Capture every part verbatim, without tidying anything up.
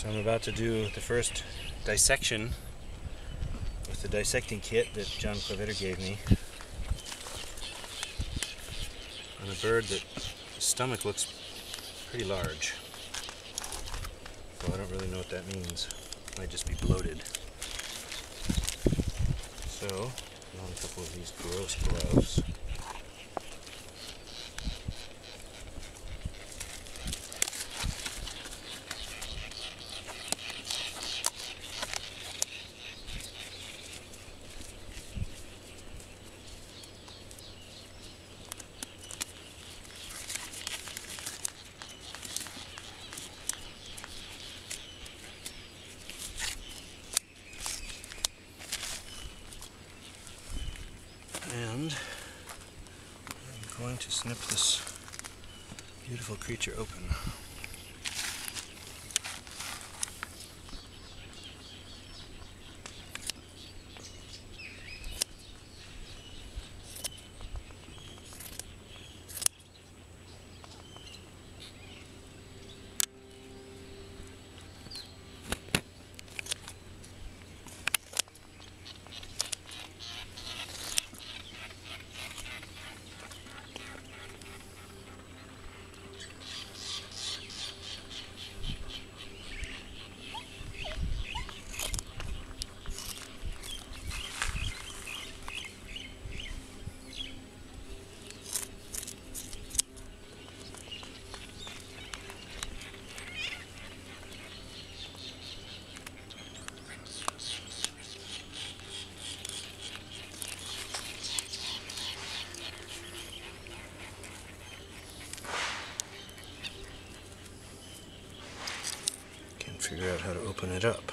So I'm about to do the first dissection with the dissecting kit that John Clavetter gave me on a bird that the stomach looks pretty large. So I don't really know what that means. It might just be bloated. So, put on a couple of these gross gloves. And I'm going to snip this beautiful creature open. Figure out how to open it up.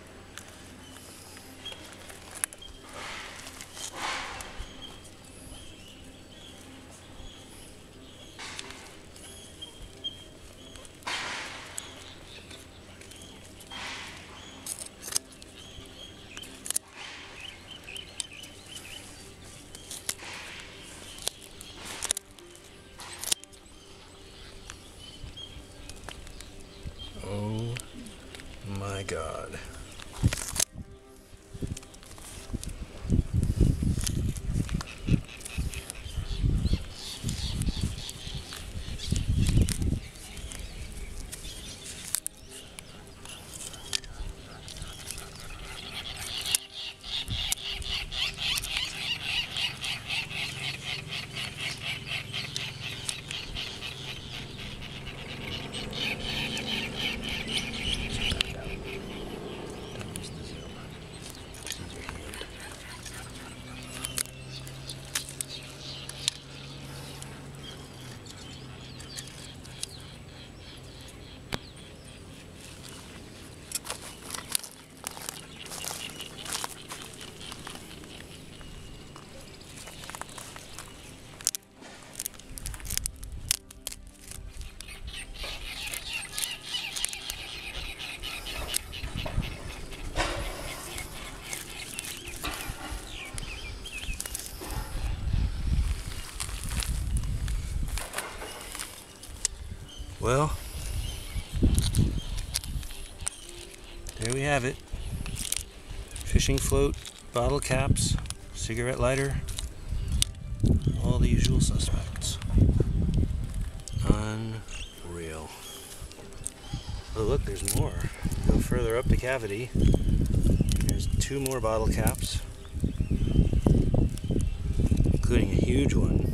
Oh my God. Well, there we have it. Fishing float, bottle caps, cigarette lighter, all the usual suspects. Unreal. Oh look, there's more. Go further up the cavity. There's two more bottle caps, including a huge one.